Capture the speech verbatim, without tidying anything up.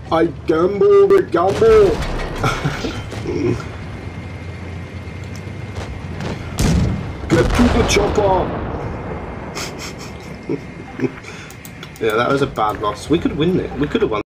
I gamble the gamble. Get to the chopper. Yeah, that was a bad loss. We could win it. We could have won.